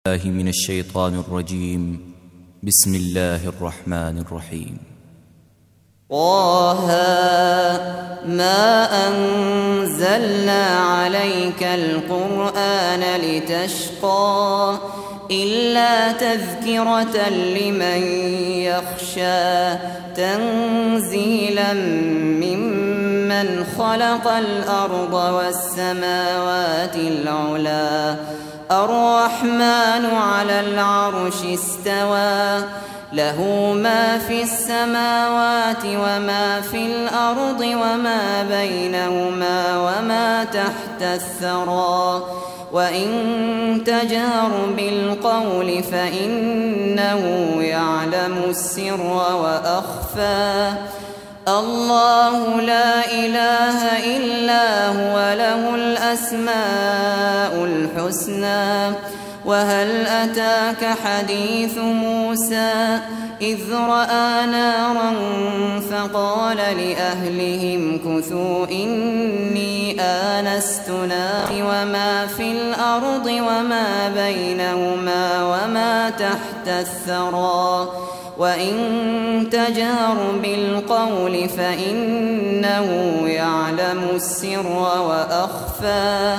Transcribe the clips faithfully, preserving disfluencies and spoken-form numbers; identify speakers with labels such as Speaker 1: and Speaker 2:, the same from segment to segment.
Speaker 1: من الشيطان الرجيم. بسم الله الرحمن الرحيم.
Speaker 2: طه ما أنزلنا عليك القرآن لتشقى إلا تذكرة لمن يخشى تنزيلا ممن خلق الأرض والسماوات العلى الرحمن على العرش استوى له ما في السماوات وما في الأرض وما بينهما وما تحت الثرى وإن تجهر بالقول فإنه يعلم السر وأخفى الله لا إله إلا هو له الأسماء الحسنى وهل أتاك حديث موسى إذ رأى نارا فقال لأهلهم كثوا إني آنست نارا وما في الأرض وما بينهما وما تحت الثرى وإن تجهر بالقول فإنه يعلم السر وأخفى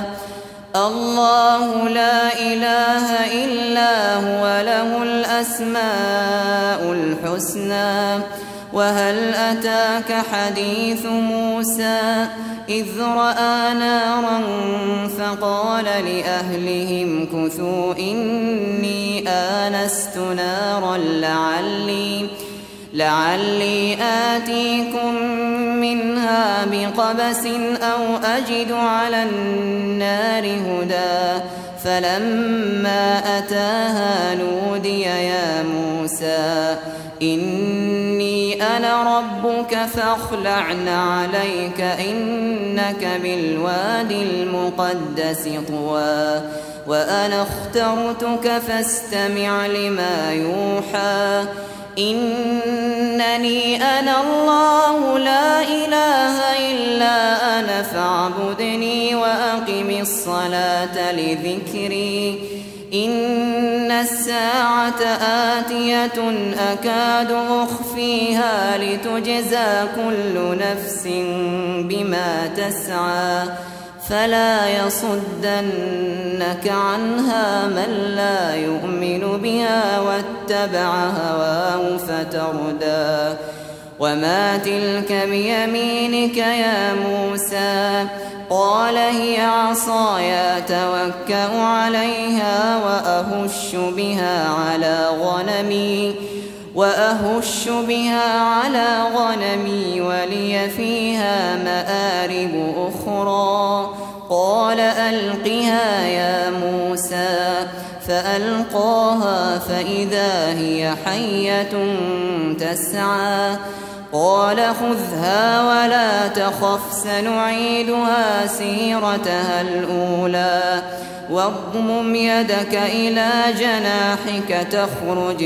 Speaker 2: الله لا إله إلا هو له الأسماء الحسنى وهل أتاك حديث موسى إذ رأى نارا فقال لأهلهم كثوا إني آنست نارا لعلي لعلي آتيكم منها بقبس أو أجد على النار هدى فلما أتاها نودي يا موسى إني أنا ربك فاخلعن عليك إنك بالوادي المقدس طوى وأنا اخترتك فاستمع لما يوحى إنني أنا الله لا إله إلا أنا فاعبدني وأقم الصلاة لذكري إن الساعة آتية أكاد أخفيها لتجزى كل نفس بما تسعى فلا يصدنك عنها من لا يؤمن بها واتبع هواه فتردى وما تلك بيمينك يا موسى قال هي عصاي أتوكأ عليها وأهش بها على غنمي وأهش بها على غنمي ولي فيها مآرب أخرى قال ألقها يا موسى فألقاها فإذا هي حية تسعى قال خذها ولا تخف سنعيدها سيرتها الأولى واضمم يدك إلى جناحك تخرج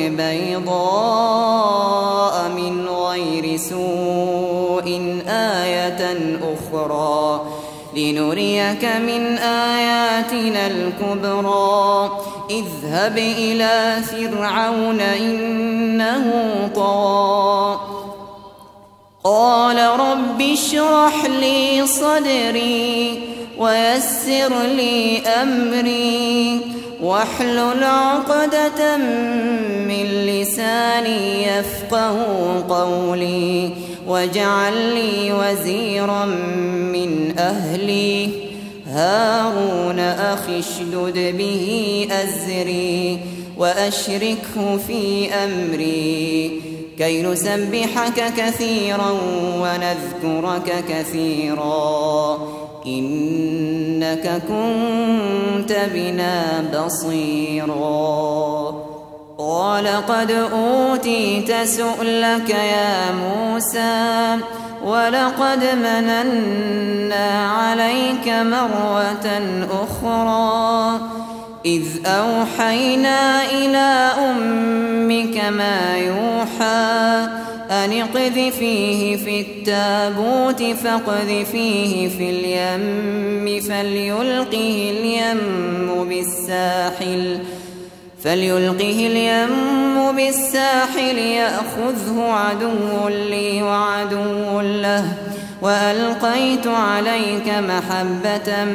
Speaker 2: بيضاء من غير سوء آية أخرى لنريك من آياتنا الكبرى اذهب إلى فرعون إنه طغى قال رب اشرح لي صدري ويسر لي أمري واحلل عقدة من لساني يفقه قولي واجعل لي وزيرا من أهلي هارون أخي اشدد به أزري وأشركه في أمري كي نسبحك كثيرا ونذكرك كثيرا إنك كنت بنا بصيرا قال قد أوتيت سؤلك يا موسى ولقد مننا عليك مرة أخرى إذ أوحينا إلى أمك ما يوحى أن اقذفيه في التابوت فاقذفيه في اليم فليلقه اليم بالساحل فليلقه اليم بالساحل يأخذه عدو لي وعدو له وألقيت عليك محبة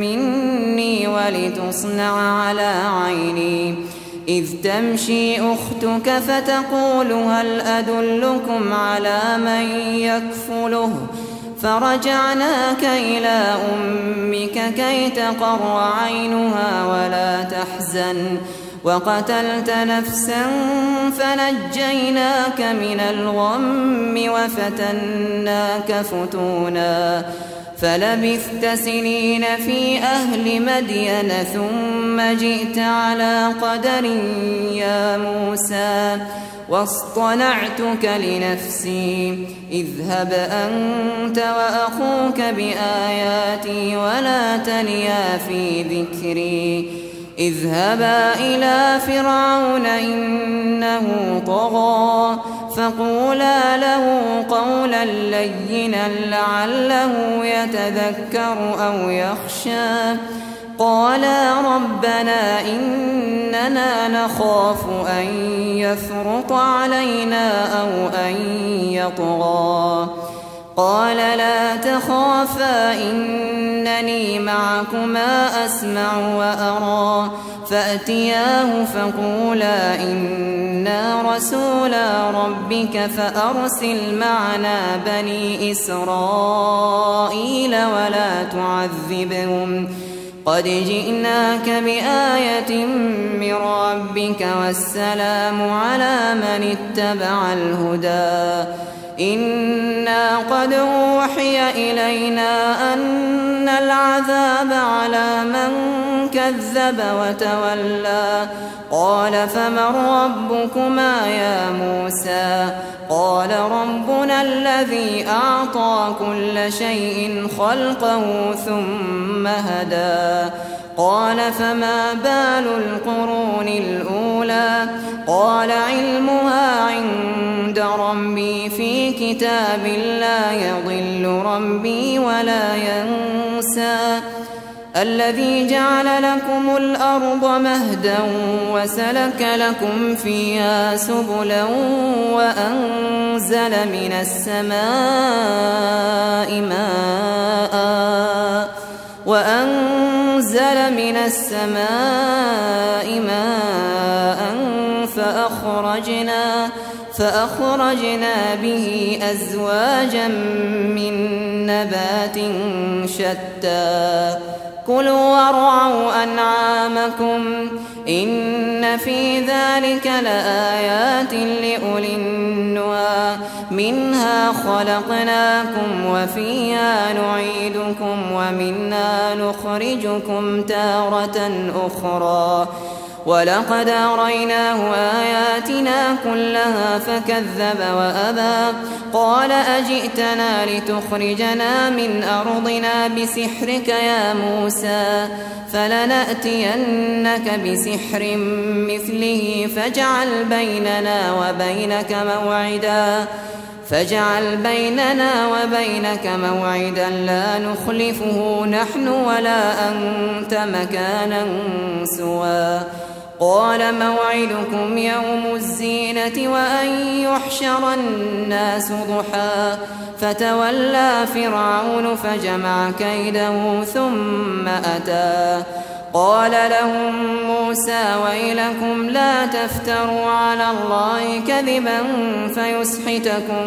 Speaker 2: مني ولتصنع على عيني إذ تمشي أختك فتقول هل أدلكم على من يكفله فرجعناك إلى أمك كي تقر عينها ولا تحزن وقتلت نفسا فنجيناك من الغم وفتناك فتونا فلبثت سنين في أهل مدين ثم جئت على قدر يا موسى واصطنعتك لنفسي اذهب أنت وأخوك بآياتي ولا تنيا في ذكري اذهبا إلى فرعون إنه طغى فقولا له قولا لينا لعله يتذكر أو يخشى قالا ربنا إننا نخاف أن يفرط علينا أو أن يطغى قال لا تخافا إنني معكما أسمع وأرى فأتياه فقولا إنا رسولا ربك فأرسل معنا بني إسرائيل ولا تعذبهم قد جئناك بآية من ربك والسلام على من اتبع الهدى إنا قد أوحي إلينا أن العذاب على من كذب وتولى قال فمن ربكما يا موسى قال ربنا الذي أعطى كل شيء خلقه ثم هدى قال فما بال القرون الأولى قال علمها عند ربي في كتاب لا يضل ربي ولا ينسى الذي جعل لكم الأرض مهدا وسلك لكم فيها سبلا وأنزل من السماء ماء وأنزل من السماء ماء فأخرجنا فأخرجنا به أزواجا من نبات شتى كلوا وارعوا أنعامكم إن في ذلك لآيات لأولي النهى منها خلقناكم وفيها نعيدكم ومنها نخرجكم تارة أخرى ولقد أريناه آياتنا كلها فكذب وأبى قال أجئتنا لتخرجنا من أرضنا بسحرك يا موسى فلنأتينك بسحر مثله فاجعل بيننا وبينك موعدا فاجعل بيننا وبينك موعدا لا نخلفه نحن ولا أنت مكانا سوى قال موعدكم يوم الزينة وأن يحشر الناس ضحى فتولى فرعون فجمع كيده ثم أتى قال لهم موسى ويلكم لا تفتروا على الله كذبا فيسحتكم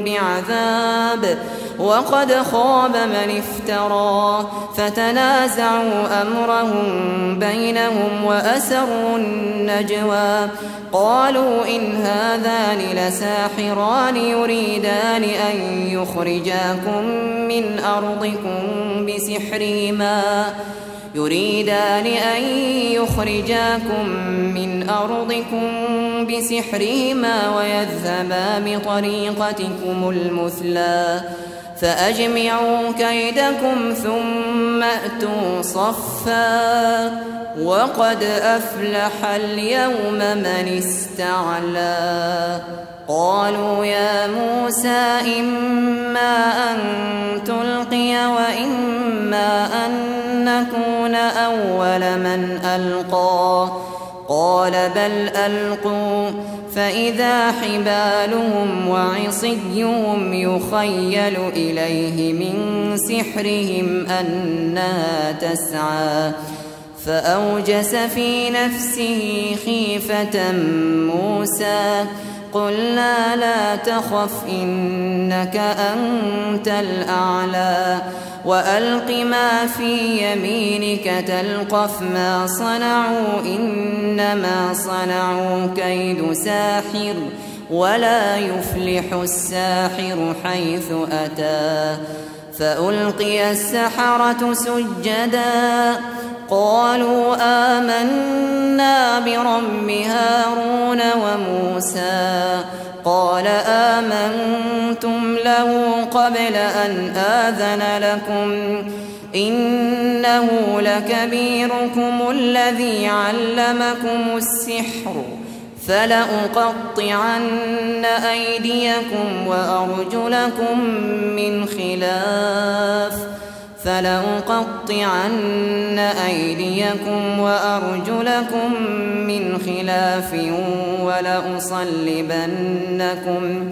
Speaker 2: بعذاب وقد خاب من افترى فتنازعوا أمرهم بينهم وأسروا النجوى قالوا إن هذان لساحران يريدان أن يخرجاكم من أرضكم بسحرهما يريدان أن يخرجاكم من أرضكم بسحرهما ويذهبا بطريقتكم المثلى فأجمعوا كيدكم ثم أتوا صفا وقد أفلح اليوم من استعلى قالوا يا موسى إما أن تلقي وإما أن نكون أول من ألقى قال بل ألقوا فإذا حبالهم وعصيهم يخيل إليه من سحرهم أنها تسعى فأوجس في نفسه خيفة موسى قلنا لا تخف إنك أنت الأعلى وألق ما في يمينك تلقف ما صنعوا إنما صنعوا كيد ساحر ولا يفلح الساحر حيث أتى فألقي السحرة سجدا قالوا آمنا برب هارون وموسى قال آمنتم له قبل أن آذن لكم إنه لكبيركم الذي علمكم السحر فلأقطعن أيديكم وأرجلكم من خلاف فلأقطعن أيديكم وأرجلكم من خلاف ولأصلبنكم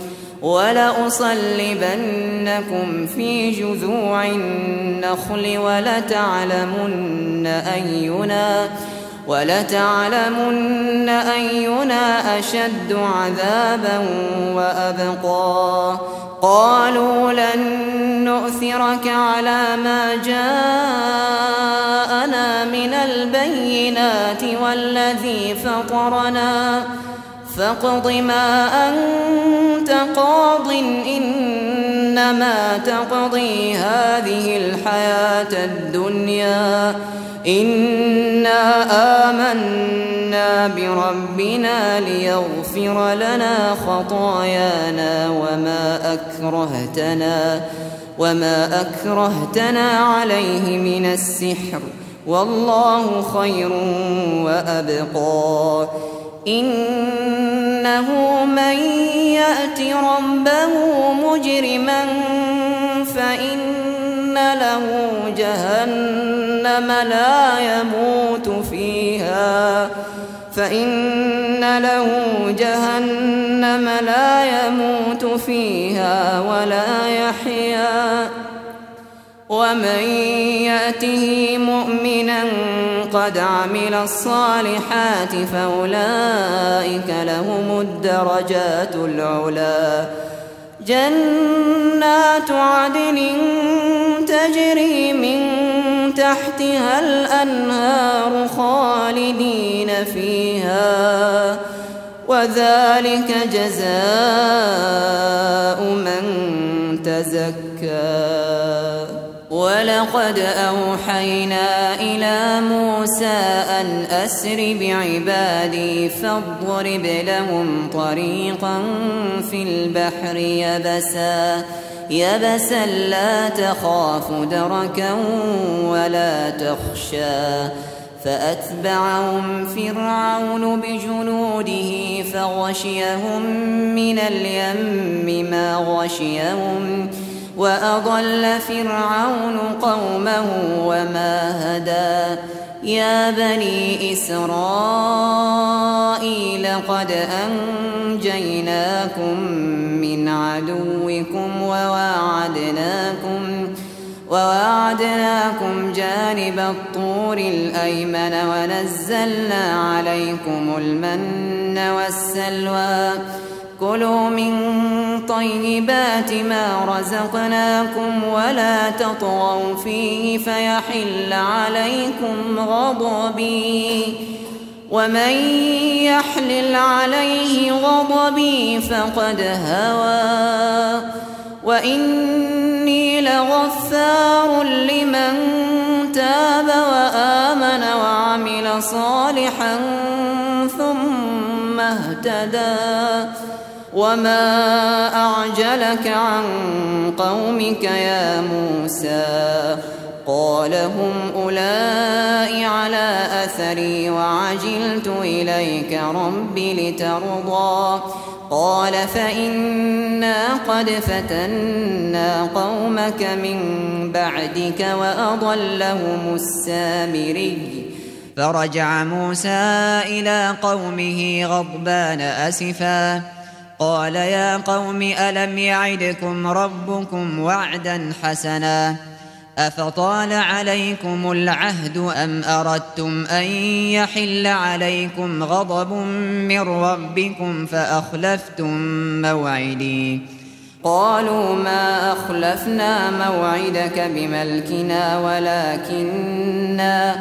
Speaker 2: ولأصلبنكم في جذوع النخل ولتعلمن أينا ولتعلمن أينا أشد عذابا وأبقى قالوا لن نؤثرك على ما جاءنا من البينات والذي فطرنا فاقض ما أنت قاض إنما تقضي هذه الحياة الدنيا إنا آمنا بربنا ليغفر لنا خطايانا وما أكرهتنا وما أكرهتنا عليه من السحر والله خير وأبقى إنه من يأت ربه مجرما فإن له جهنم لا يموت فيها فإن له جهنم لا يموت فيها ولا يحيا ومن يأته مؤمنا قد عمل الصالحات فأولئك لهم الدرجات العلى جنات عدن تجري من تحتها الأنهار خالدين فيها وذلك جزاء من تزكى ولقد أوحينا إلى موسى أن أسر بعبادي فاضرب لهم طريقا في البحر يبسا يبسا لا تخاف دركا ولا تخشى فأتبعهم فرعون بجنوده فغشيهم من اليم ما غشيهم وأضل فرعون قومه وما هدى يا بني إسرائيل قد أنجيناكم من عدوكم وواعدناكم وواعدناكم جانب الطور الأيمن ونزلنا عليكم المن والسلوى كلوا من طيبات ما رزقناكم ولا تطغوا فيه فيحل عليكم غضبي ومن يحلل عليه غضبي فقد هوى وإني لغفار لمن تاب وآمن وعمل صالحا ثم اهتدى وما أعجلك عن قومك يا موسى قال هم أولئك على أثري وعجلت إليك رب لترضى قال فإنا قد فتنا قومك من بعدك وأضلهم السامري
Speaker 3: فرجع موسى إلى قومه غضبان أسفا قال يا قوم ألم يعدكم ربكم وعدا حسنا أفطال عليكم العهد أم أردتم أن يحل عليكم غضب من ربكم فأخلفتم موعدي
Speaker 2: قالوا ما أخلفنا موعدك بملكنا ولكننا,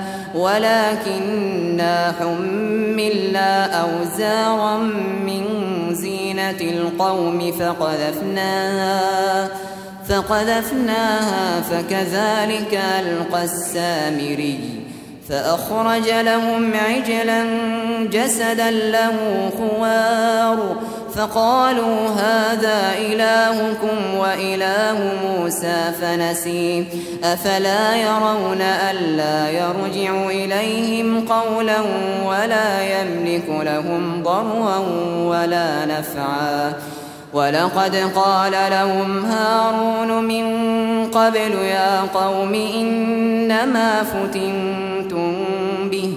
Speaker 2: ولكننا حملنا أوزارا من زينة القوم فقذفناها فقذفناها فكذلك ألقى السامري فأخرج لهم عجلا جسدا له خوار فقالوا هذا إلهكم وإله موسى فنسي أفلا يرون ألا يرجع إليهم قولا ولا يملك لهم ضرا ولا نفعا ولقد قال لهم هارون من قبل يا قوم إنما فتنتم به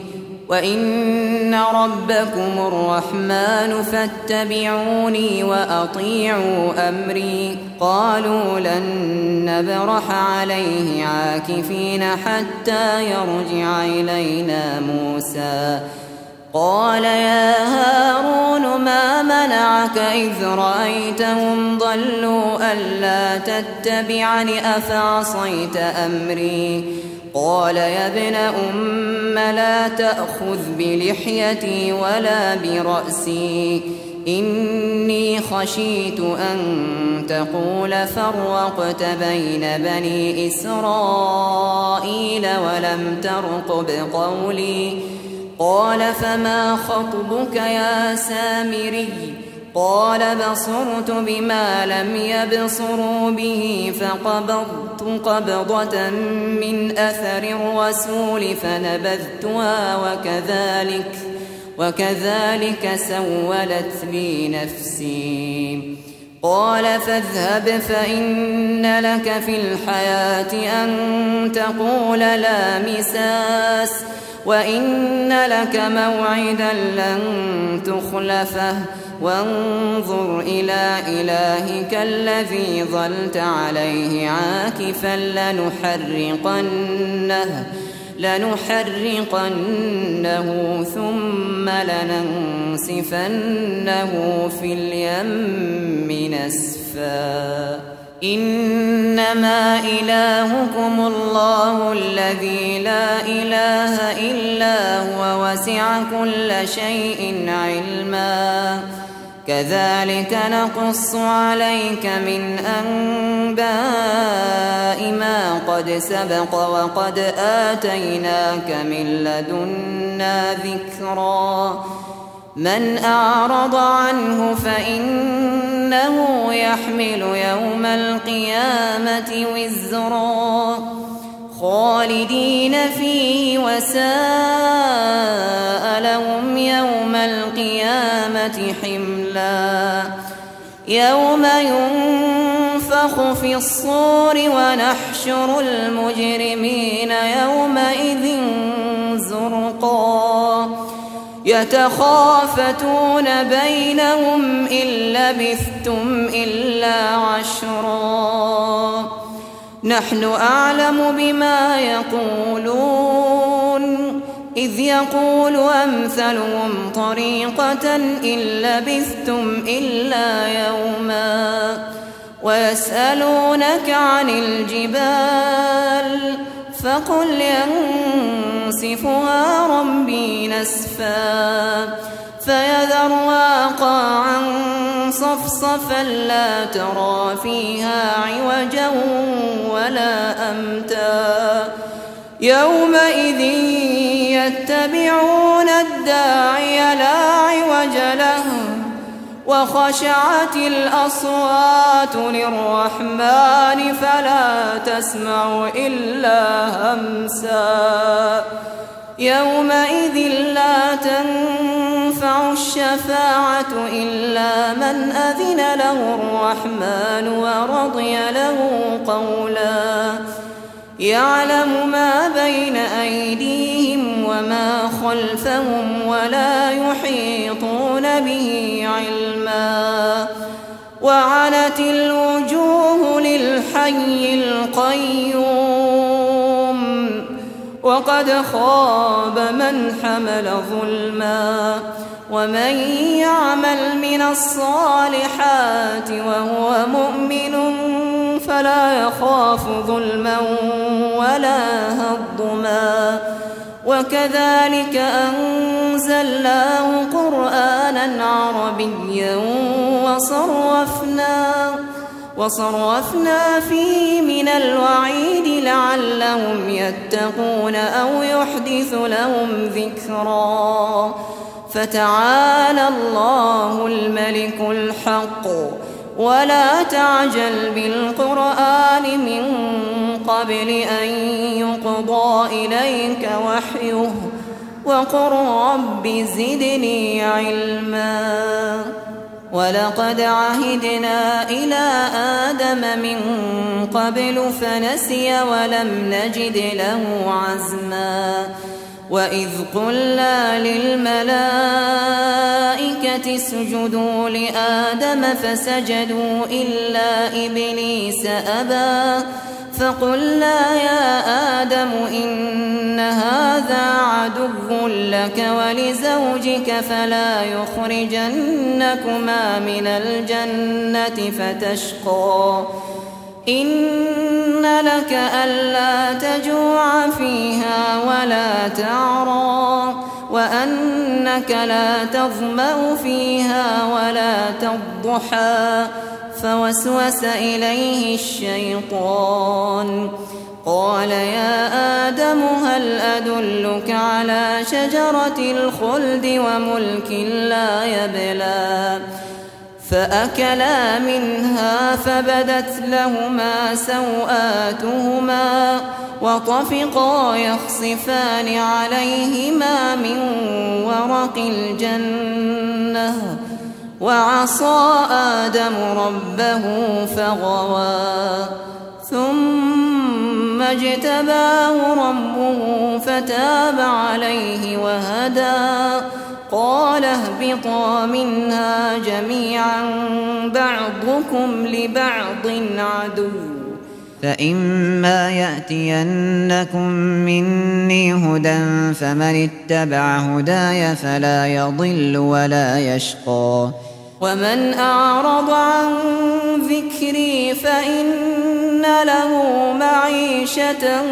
Speaker 2: وإن ربكم الرحمن فاتبعوني وأطيعوا أمري قالوا لن نبرح عليه عاكفين حتى يرجع إلينا موسى قال يا هارون ما منعك إذ رأيتهم ضلوا ألا تتبعني أفعصيت أمري قال يا ابن أم لا تأخذ بلحيتي ولا برأسي إني خشيت أن تقول فرقت بين بني إسرائيل ولم ترقب قولي قال فما خطبك يا سامري قال بصرت بما لم يبصروا به فقبضت قبضة من أثر الرسول فنبذتها وكذلك وكذلك سولت لي نفسي قال فاذهب فإن لك في الحياة أن تقول لا مساس وإن لك موعدا لن تخلفه وانظر إلى إلهك الذي ظلت عليه عاكفا لنحرقنه لنحرقنه ثم لننسفنه في اليم نسفا إنما إلهكم الله الذي لا إله إلا هو وسع كل شيء علما كذلك نقص عليك من أنباء ما قد سبق وقد آتيناك من لدنا ذكرا من أعرض عنه فإنه يحمل يوم القيامة وزرا خالدين فيه وساء لهم يوم القيامة حملا يوم ينفخ في الصور ونحشر المجرمين يومئذ زرقا يتخافتون بينهم إن لبثتم إلا عشرا نحن أعلم بما يقولون إذ يقول أمثلهم طريقة إن لبثتم إلا يوما ويسألونك عن الجبال فقل ينسفها ربي نسفا فيذرها قاعا صفصفا لا ترى فيها عوجا ولا أمتا يومئذ يتبعون الداعي لا عوج له وخشعت الأصوات للرحمن فلا تسمع إلا همسا يومئذ لا تنفع الشفاعة إلا من أذن له الرحمن ورضي له قولا يعلم ما بين أيديهم وما خلفهم ولا يحيطون به علما وعنت الوجوه للحي القيوم وقد خاب من حمل ظلما ومن يعمل من الصالحات وهو مؤمن فلا يخاف ظلما ولا هضما وكذلك أنزلناه قرآنا عربيا وصرفنا وصرفنا فيه من الوعيد لعلهم يتقون أو يحدث لهم ذكرا فتعالى الله الملك الحق ولا تعجل بالقرآن من قبل أن يقضى إليك وحيه وقل رب زدني علما ولقد عهدنا إلى آدم من قبل فنسي ولم نجد له عزما وإذ قلنا للملائكة اسجدوا لآدم فسجدوا إلا إبليس أبى فقلنا يا آدم إن هذا عدو لك ولزوجك فلا يخرجنكما من الجنة فتشقى إن لك ألا تجوع فيها ولا تعرى وأنك لا تظمأ فيها ولا تضحى فوسوس إليه الشيطان قال يا آدم هل أدلك على شجرة الخلد وملك لا يبلى فأكلا منها فبدت لهما سوآتهما وطفقا يخصفان عليهما من ورق الجنة وعصى آدم ربه فغوى ثم اجتباه ربه فتاب عليه وهدى قال اهبطا منها جميعا بعضكم لبعض عدو
Speaker 3: فإما يأتينكم مني هدى فمن اتبع هداي فلا يضل ولا يشقى
Speaker 2: ومن أعرض عن ذكري فإن له معيشة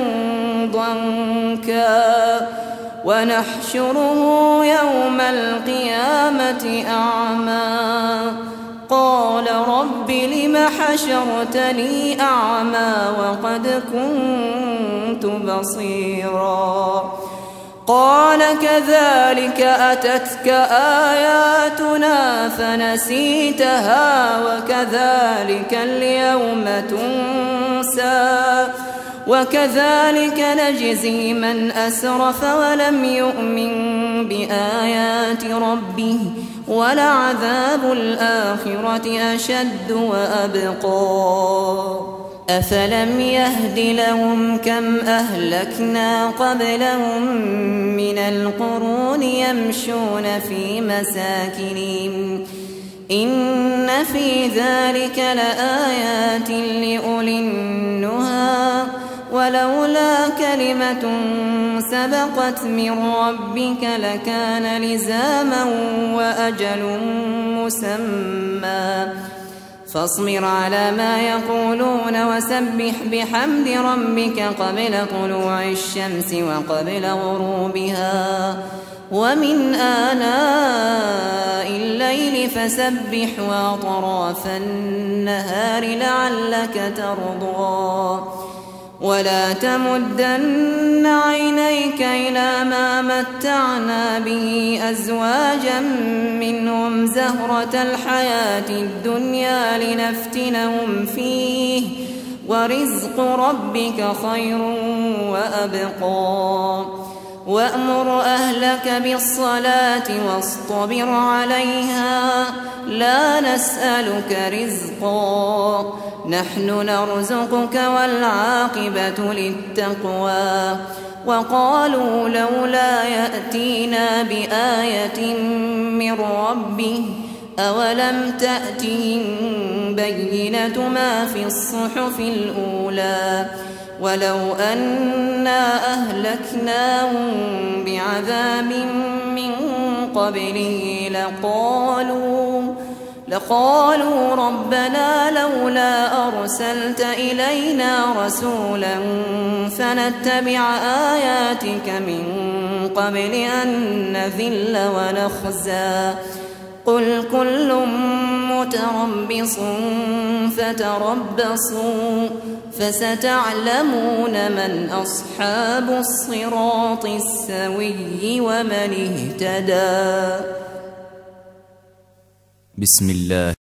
Speaker 2: ضنكا ونحشره يوم القيامة أعمى قال رب لم حشرتني أعمى وقد كنت بصيرا قال كذلك أتتك آياتنا فنسيتها وكذلك اليوم تنسى وكذلك نجزي من أسرف ولم يؤمن بآيات ربه ولعذاب الآخرة أشد وأبقى أفلم يهد لهم كم أهلكنا قبلهم من القرون يمشون في مساكنهم إن في ذلك لآيات لأولي النهى ولولا كلمة سبقت من ربك لكان لزاما وأجل مسمى فاصبر على ما يقولون وسبح بحمد ربك قبل طلوع الشمس وقبل غروبها ومن آناء الليل فسبح وأطراف النهار لعلك ترضى ولا تمدن عينيك إلى ما متعنا به أزواجا منهم زهرة الحياة الدنيا لنفتنهم فيه ورزق ربك خير وأبقى وأمر أهلك بالصلاة واصطبر عليها لا نسألك رزقا نحن نرزقك والعاقبة للتقوى وقالوا لولا يأتينا بآية من ربه أولم تأتهم بينة ما في الصحف الأولى ولو أنا أهلكناهم بعذاب من قبله لقالوا لقالوا ربنا لولا أرسلت إلينا رسولا فنتبع آياتك من قبل أن نذل ونخزى قل كل متربص فتربصوا فستعلمون من أصحاب الصراط السوي ومن اهتدى.
Speaker 1: بسم الله